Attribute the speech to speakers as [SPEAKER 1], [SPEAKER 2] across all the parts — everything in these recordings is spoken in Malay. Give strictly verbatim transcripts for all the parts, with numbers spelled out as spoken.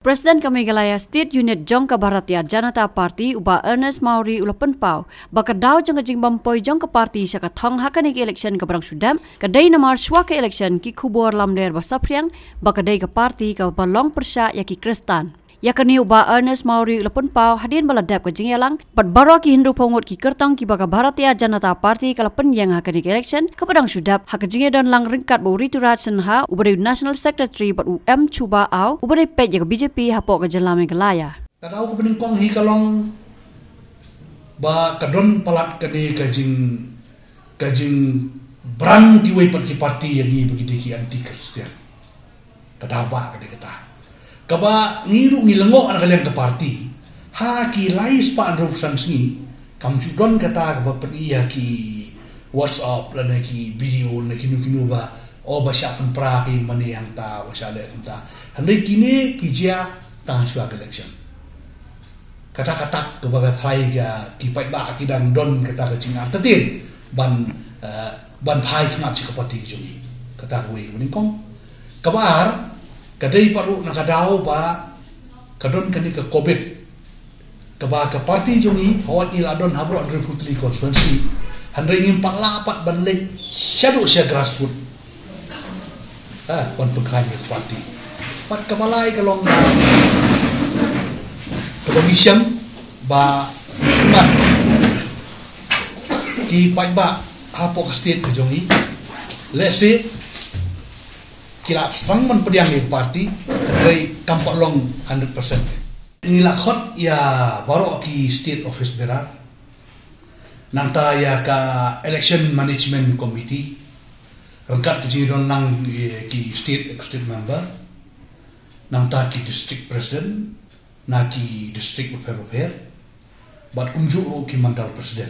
[SPEAKER 1] Presiden Meghalaya State Unit Jongka Bharatiya Janata Party uba Ernest Mauri ulapan pau baka daw jang jing bampoi Jongka Party sa kathong hakani ke election ka barang sudam kadai namar shwa ke election ki khubor lamder basapriang baka dai ka party ka balong persya ya ki Kristan yakani uba Ernest Mauri ulapan pau hadin baladap ka jingyalang pat baro ki Hindu pongot ki kertong ki baka Bharatiya Janata Party kalapan yang hakani ke election ka barang sudap hak jingya don lang ringkat bo Rituraj Sinha ubari National Secretary pat U M Chuba au ubari pej ya B J P hapok ka Jala Meghalaya.
[SPEAKER 2] Tadau ko peningkong hi kalong ba kadron palat kani kajing kajing brang kiway pat ki parti yang ni bagi ki anti Kristian. Tadau ba kani kata. Kaba ngiru ngilengok anak kalian ke parti ha ki lais pa andrusan sini kam cudon kata kaba iya ki WhatsApp lana ki video na kinu kinu ba o ba sya pen pra ki mani yang ta wa sya le ta handai kini ki jia ta shwa election kata-kata kaba thai ga ki pai ba ki dan don kata ka cinga tatin ban ban phai khmat chi ka parti ki juni kata we mning kong kabar kadai paru nakadaw ba kadon kani ka COVID kaba ka parti jungi hawat ila don habro andre putli constituency handai ngim palapat balik shadow sya grassroot ah pon pengkai parti pat kabalai kalong kedomisam ba iman ki pai ba hapo ka state ka jungi let's say kilap sang man pediang di parti dari kampak long one hundred percent inilah khot ya baru ki state office berar nanta ya ka election management committee rangkat ke don lang ki state executive member nanta ki district president na ki district welfare bat unjuk ki mandal president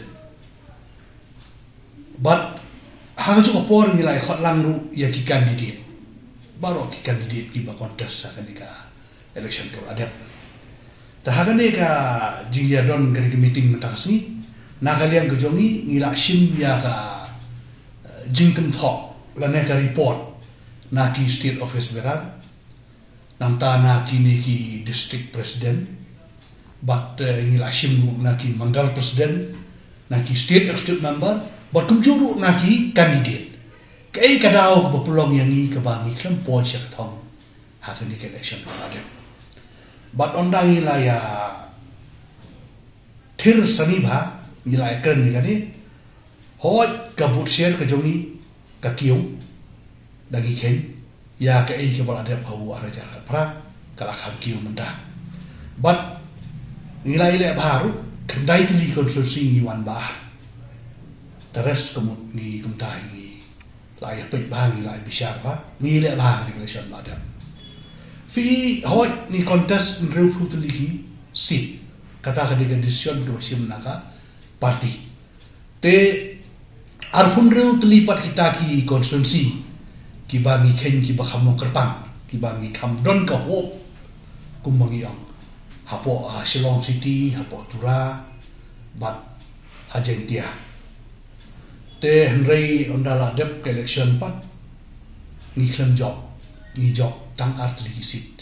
[SPEAKER 2] bat hang jo por nilai khot lang ru ya ki candidate baru ki kandidat ki ba kontes akan ka election to adep tahagan ka jingya don kali ki meeting matakasni na kalian gejongi ngila sim ya ka jingkem thok lana ka report na ki state office berar nang ta na ki ni ki district president but ngila sim na ki mandal president na ki state executive member but kumjuru na ki kandidat kay kadaw bapulong yang ni kabangi klam po siya katong hato ni election ada but ondang ila ya thir sani ba ila ekran ni kani hot kabut share ka jongi ka kiu dagi ken ya ka ei ka bala ada pau ara jar pra kala kham kiu menda but ila ila baru kendai tili konstruksi ni wan ba teres kemut ni kumtai ni lai pek bagi lai bisyar ba ni le ba ni election ada fi hot ni contest nru futuli si kata ka diga decision ke sim naka parti te arpun ru telipat kita ki konstitusi ki bagi ken ki ba kham kerpang ki bagi kham don ka ho kumangi ang hapo Shillong City hapo Tura bat hajentia te henry ondala dep election pat ni klem job ni job tang art lagi sit